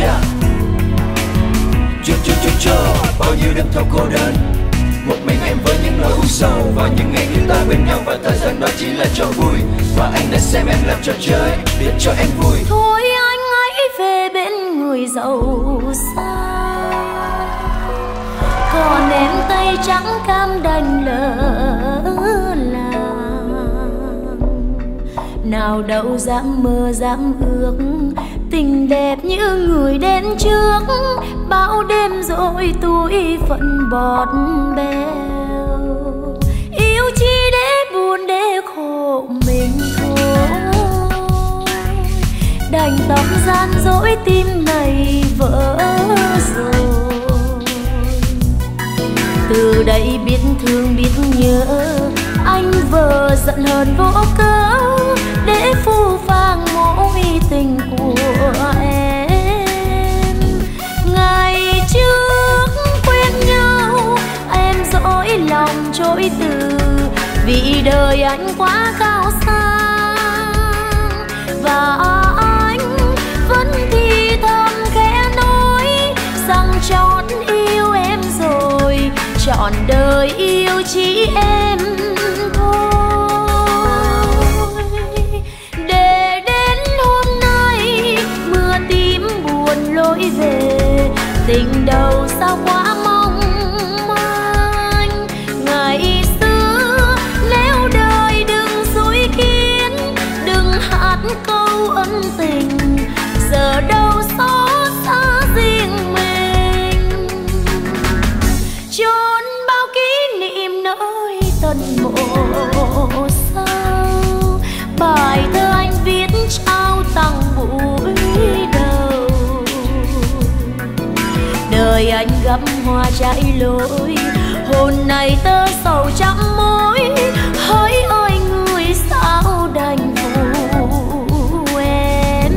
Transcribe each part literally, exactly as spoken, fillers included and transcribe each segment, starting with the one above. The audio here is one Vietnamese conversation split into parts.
yeah. Cho cho cho cho bao nhiêu đêm thâu cô đơn, một mình em với những nỗi u sầu. Và những ngày chúng ta bên nhau và thời gian đó chỉ là trò vui. Và anh đã xem em làm trò chơi để cho em vui. Thôi anh hãy về bên người giàu sang, còn em tay trắng cam đành lỡ làng. Nào đâu dám mơ dám ước tình đẹp như người đến trước, bao đêm rồi tuổi phận bọt bèo. Yêu chi để buồn để khổ mình thôi, đành tóc gian dối tim này vỡ rồi. Từ đây biết thương biết nhớ, anh vợ giận hờn vô cớ để phũ phàng mối tình của em. Ngày trước quen nhau em dỗi lòng trỗi từ, vì đời anh quá cao sang. Và anh vẫn thì thầm khẽ nói rằng chọn yêu em rồi, chọn đời yêu chỉ em thôi. Để đến hôm nay mưa tím buồn lối về, tình đầu sao quá mong manh. Ngày xưa nếu đời đừng dối kiến, đừng hát câu ân tình, giờ đâu xót xa riêng mình. Chốn bao kỷ niệm nơi tận mộ sao, bài thơ anh viết trao tặng buổi đầu. Đời anh gắm hoa trái lối, hồn này tơ sầu trăm mối. Hỡi ơi người sao đành phụ em.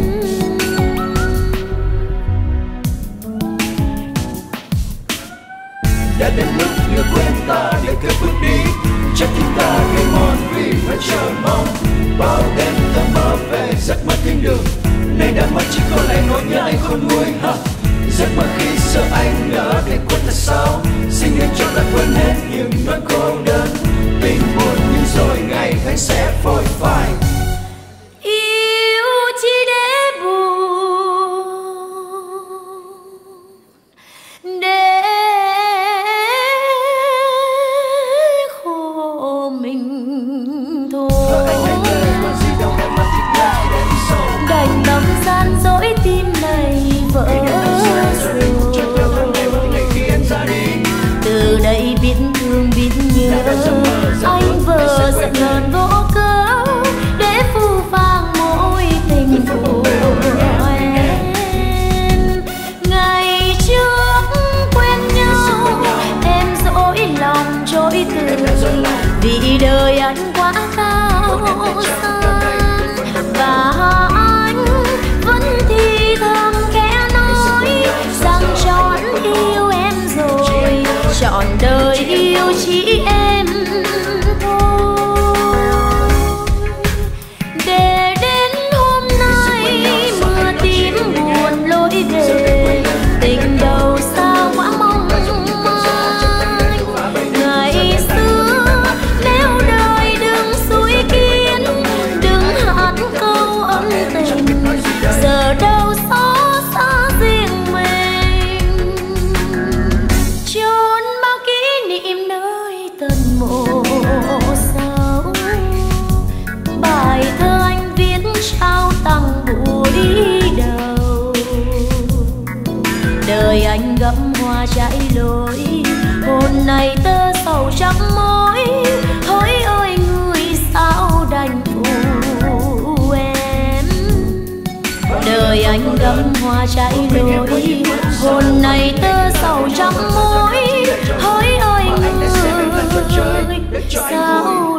Đã đến lúc như quên ta để cứ bước đi, chắc chúng ta gây mòn vì phải chờ mong. Bao đêm ta mơ về giấc mơ thiên đường, nay đã mất chỉ có lại nỗi nhớ anh khôn nguôi. Ha, giấc mơ khi sợ anh nỡ để quên ta sao, xin em cho ta quên hết những nỗi cô đơn. Tình buồn nhưng rồi ngày tháng sẽ phôi phai. Yêu chi để buồn, để khổ mình thôi. Đành tâm gian dối tim này vỡ rồi. Từ đây biết thương biết nhớ, anh vợ giận hờn vô cớ để phũ phàng mối tình của em. Ngày trước quen nhau em dỗi lòng trỗi từ, vì đời anh quá cao sang. Và anh vẫn thì thầm khẽ nói rằng chọn yêu em rồi, chọn đời yêu chỉ em thôi. Để đến hôm nay mưa tím buồn lối về, tình đầu sao quá mong manh. Ngày xưa nếu đời đừng suối kiến, đừng hát câu ân tình, giờ đâu xót xa riêng mình. Chốn bao kỷ niệm nơi tận mộ sao, bài thơ anh viết trao tặng buổi đầu. Đời anh gắm hoa trái lối, hồn này tơ sầu trăm mối. Hỡi ơi người sao đành phụ em. Đời anh gắm hoa trái lối, hồn này tơ sầu trăm mối. Hỡi ơi người sao